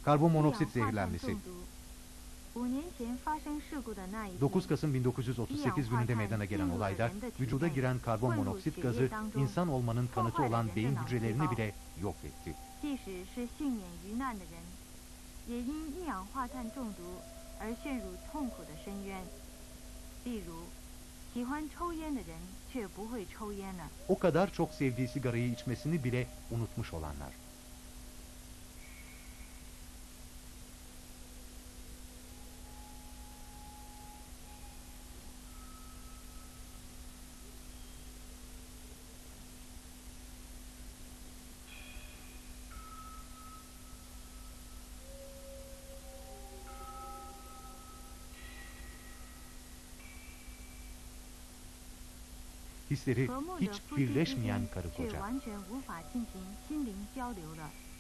Karbonmonoksit zehirlenmesi. 5年前发生事故的那一天 9 Kasım 1938 gününde meydana gelen olayda vücuda giren karbonmonoksit gazı insan olmanın kanıtı olan beyin hücrelerini bile yok etti. 即使是幸免于难的人，也因一氧化碳中毒而陷入痛苦的深渊。例如，喜欢抽烟的人却不会抽烟了。 O kadar çok sevdiği sigarayı içmesini bile unutmuş olanlar. Hisleri 和睦 hiç 的夫妻之 birleşmeyen 间 karı 却 koca. 完全无法进行心灵交流了。